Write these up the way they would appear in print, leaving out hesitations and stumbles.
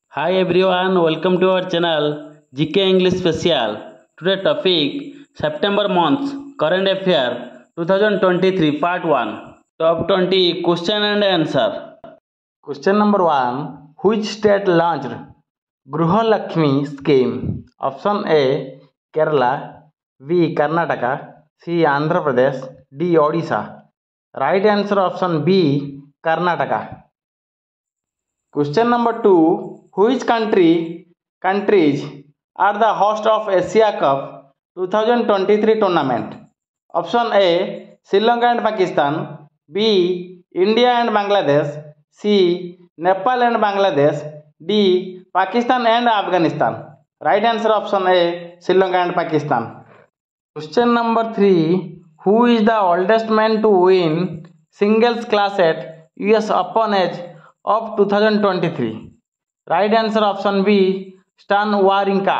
Hi everyone, welcome to our channel GK English Special. Today topic September month current affair 2023 part 1. Top 20 question and answer. Question number 1. Which state launched Gruha Lakshmi scheme? Option A Kerala, B Karnataka, C Andhra Pradesh, D Odisha. Right answer option B Karnataka. Question number 2. Which countries are the host of Asia Cup 2023 tournament? Option A Sri Lanka and Pakistan, B India and Bangladesh, C Nepal and Bangladesh, D Pakistan and Afghanistan. Right answer option A Sri Lanka and Pakistan. Question number 3. Who is the oldest man to win singles class at US Open age of 2023? Right answer option B Stan Wawrinka.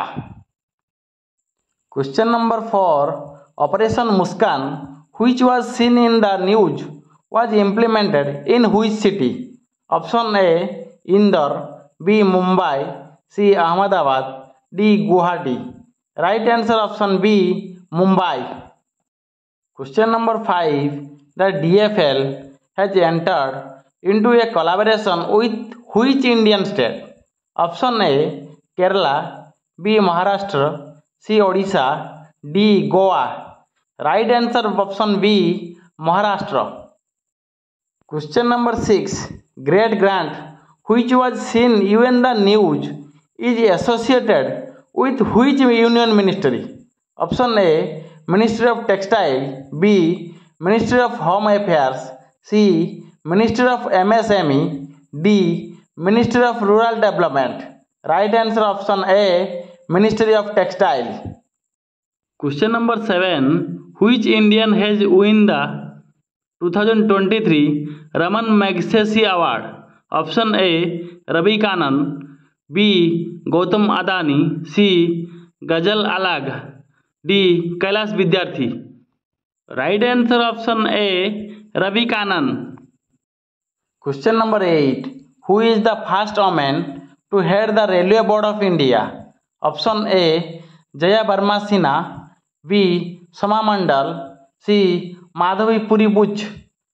Question number 4. Operation Muskan, which was seen in the news, was implemented in which city? Option A Indore, B Mumbai, C Ahmedabad, D Guwahati. Right answer option B Mumbai. Question number 5. The DFL has entered into a collaboration with which Indian state? Option A Kerala, B Maharashtra, C Odisha, D Goa. Right answer option B Maharashtra. Question number 6. Great Grant, which was seen in the news, is associated with which union ministry? Option A Ministry of Textile, B Ministry of Home Affairs, C Ministry of MSME, D Ministry of Rural Development. Right answer option A Ministry of Textile. Question number 7. Which Indian has won the 2023 Raman Magsaysay Award? Option A Ravi Kannan, B Gautam Adani, C Ghazal Alag, D Kailash Vidyarthi. Right answer option A Ravi Kannan. Question number 8. Who is the first woman to head the Railway Board of India? Option A Jaya Verma Sinha, B Sama Mandal, C Madhavi Puri Buch,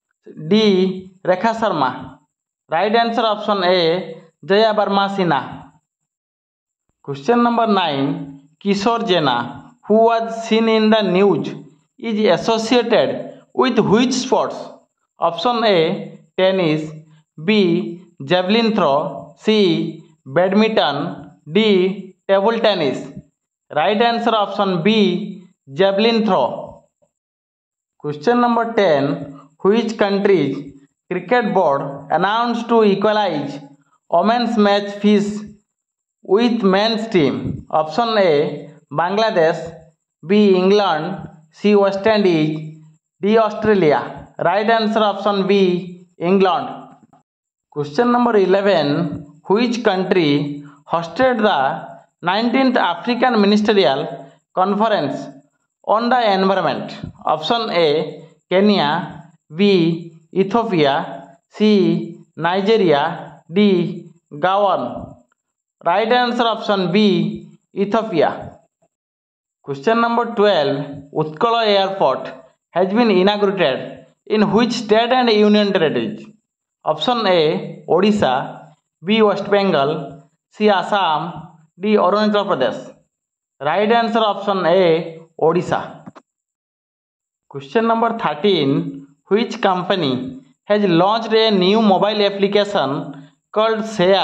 D Rekha Sharma. Right answer option A Jaya Verma Sinha. Question number 9. Kishore Jena, who was seen in the news, is associated with which sports? Option A tennis, B javelin throw, C badminton, D table tennis. Right answer option B javelin throw. Question number 10. Which country's cricket board announced to equalize women's match fees with men's team? Option A Bangladesh, B England, C West Indies, D Australia. Right answer option B England. Question number 11. Which country hosted the 19th African Ministerial Conference on the Environment? Option A Kenya, B Ethiopia, C Nigeria, D Gabon. Right answer option B Ethiopia. Question number 12. Utkala Airport has been inaugurated in which state and union territories? Option A Odisha, B West Bengal, C Assam, D Arunachal Pradesh. Right answer option A Odisha. Question number 13. Which company has launched a new mobile application called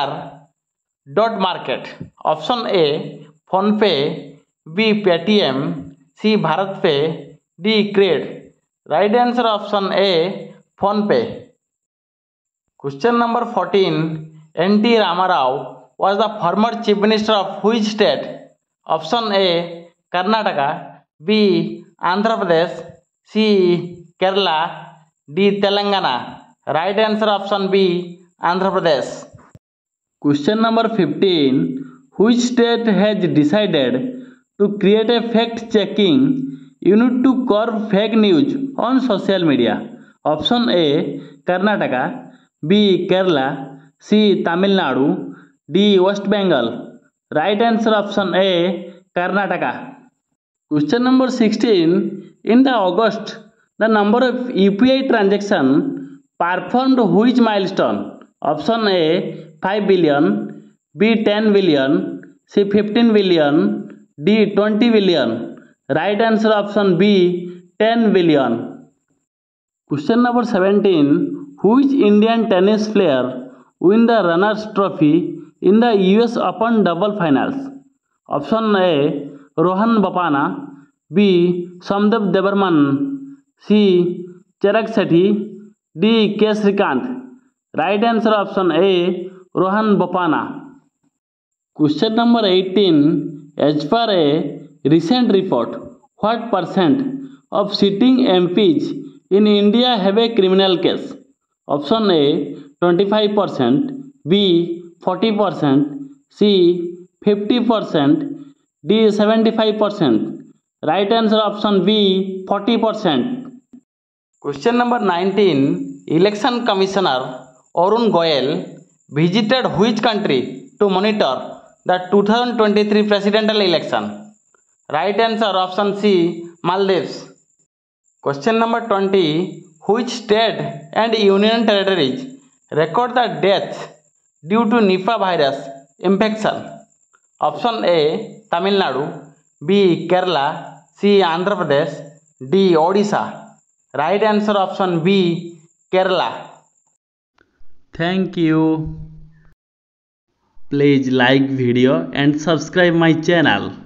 Share.Market? Option A PhonePe, B Paytm, C BharatPe, D Cred. Right answer option A PhonePe. Question number 14. N.T. Ramarao was the former Chief Minister of which state? Option A Karnataka, B Andhra Pradesh, C Kerala, D Telangana. Right answer option B Andhra Pradesh. Question number 15. Which state has decided to create a fact-checking unit to curb fake news on social media? Option A Karnataka, B Kerala, C Tamil Nadu, D. West Bengal. Right answer option A. Karnataka. Question number 16. In the August, the number of UPI transaction performed which milestone? Option A 5 billion, B 10 billion, C 15 billion, D 20 billion. Right answer option B 10 billion. Question number 17. Which Indian tennis player win the runners trophy in the US Open double finals? Option A Rohan Bopanna, B Somdev Debarman, C Chirag Shetty, D K Srikanth. Right answer option A Rohan Bopanna. Question number 18. As per a recent report, what percent of sitting MPs in India have a criminal case? Option A 25%, B 40%, C 50%, D 75%. Right answer option B 40%. Question number 19. Election Commissioner Arun Goyal visited which country to monitor the 2023 presidential election? Right answer option C Maldives. Question number 20. Which state and union territories record the deaths due to Nipah virus infection? Option A Tamil Nadu, B Kerala, C Andhra Pradesh, D Odisha. Right answer option B Kerala. Thank you. Please like video and subscribe my channel.